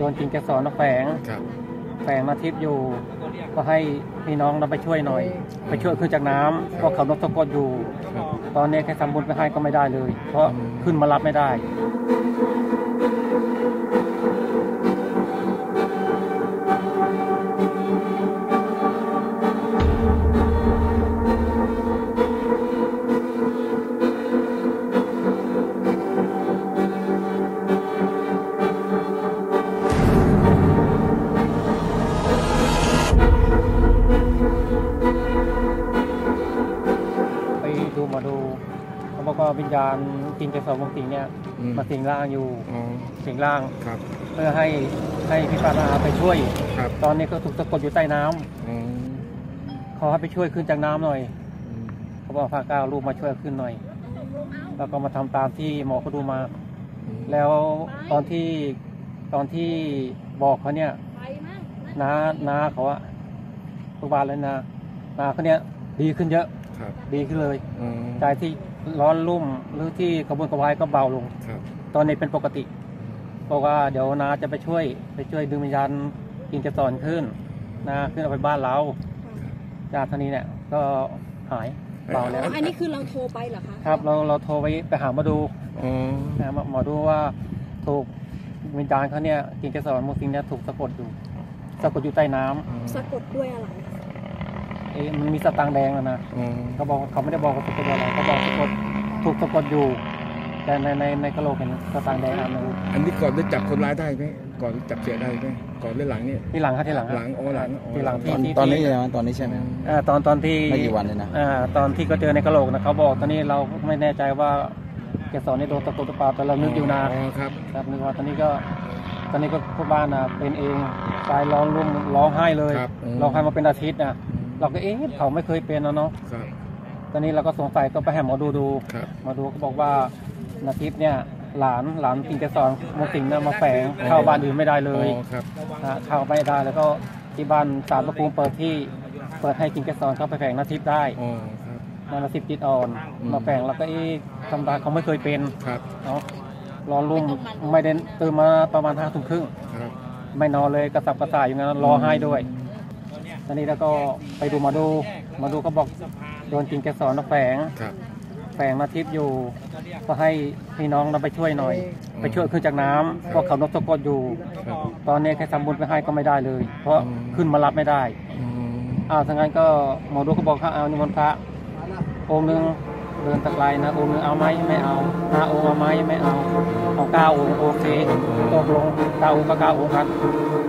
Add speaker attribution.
Speaker 1: นจริงแกสอนแฝงมาทิพย์อยู่ก็ให้พี่น้องเราไปช่วยหน่อยไปช่วยขึ้นจากน้ำเพราะเขานกตะกดอยู่ตอนนี้แค่ทำบุญไปให้ก็ไม่ได้เลยเพราะขึ้นมารับไม่ได้มาดูเขาบอกว่าวิญญาณจริงแกสอนวงสิงเนี่ยมาสิงร่างอยู่สิงร่างเพื่อให้พี่ปานาไปช่วยตอนนี้ก็ถูกสะกดอยู่ใต้น้ำขอให้ไปช่วยขึ้นจากน้ำหน่อยเขาบอกพาก้าวลูกมาช่วยขึ้นหน่อยแล้วก็มาทำตามที่หมอเขาดูมาแล้วตอนที่บอกเขาเนี่ยน้าเขาอะทุกบ้านเลยน้าเขาเนี่ยดีขึ้นเยอะดีขึ้นเลยใจที่ร้อนรุ่มหรือที่กระวนกระวายก็เบาลงตอนนี้เป็นปกติบอกว่าเดี๋ยวนาจะไปช่วยดึงวิญญาณกินจะสอนขึ้นขึ้นเอาไปบ้านเราจากท่านี้เนี่ยก็หายเบาแล้ว
Speaker 2: อันนี้คือเราโทรไปเหรอคะ
Speaker 1: ครับเราโทรไปหาหมอดูหมอดูว่าถูกวิญญาณเขาเนี่ยกินจะสอนมุสิงเนี่ยถูกสะกดอยู่ใต้น้ำ
Speaker 2: สะกดด้วยอะไร
Speaker 1: มันมีสตางค์แดงนะเขาบอกเขาไม่ได้บอกว่าสะกดอะไรเขาบอกสะกดถูกสะกดอยู่แต่ในกระโหลกเห็นสตางค์แดง
Speaker 3: อันนี้ก่อนได้จับคนร้ายได้ไหมก่อนจับเสียได้ไหมก่อนหรือหลังนี่
Speaker 1: ที่หลังครับที่หลังที่หลัง
Speaker 4: ตอนนี้ใช่ไหมตอนนี้ใช่ไหม
Speaker 1: ตอนที่
Speaker 4: ไม่กี่วันเลยนะ
Speaker 1: ตอนที่ก็เจอในกระโหลกนะเขาบอกตอนนี้เราไม่แน่ใจว่าแกสอนในโดนตะกดตะปาแต่เรานึกอยู่นะครับนึกว่าตอนนี้ก็พ่อบ้านเป็นเองตายร้องไห้เลยร้องไห้มาเป็นอาทิตย์นะเราก็เขาไม่เคยเป็นเนาะตอนนี้เราก็สงสัยก็ไปหาหมอดูมาดูเขาบอกว่านาทิพย์เนี่ยหลานกินแกสอนมุสิงเนี่ยมาแฝงเข้าบ้านอื่นไม่ได้เลยเข้าไม่ได้แล้วก็ที่บ้านศาลพระภูมิเปิดให้กินแกสอนเข้าไปแฝงนาทิพย์ได้นาทิพย์จิตอ่อนมาแฝงแล้วก็ธรรมดาเขาไม่เคยเป็นเนาะรอรุ่มไม่ได้ตื่นมาประมาณ5 ทุ่มครึ่งไม่นอนเลยกระสับกระส่ายอย่างนั้นรอให้ด้วยตอนนี้แล้วก็ไปดูมาดูเขาบอกโดนจริงแกสอนแฝงมาทิพย์อยู่ก็ให้พี่น้องเราไปช่วยหน่อยไปช่วยขึ้นจากน้ำเพราะเขานกตะกดอยู่ตอนนี้แค่ทำบุญไปให้ก็ไม่ได้เลยเพราะขึ้นมารับไม่ได้ทั้งนั้นก็หมอดูเขาบอกเอานิมนต์พระองค์นึงเดินตะไคร้นะองค์นึงเอาไหมไม่เอา5 องค์เอาไหมไม่เอา9 องค์โอเคตกลง9 องค์ก็9 องค์ครับ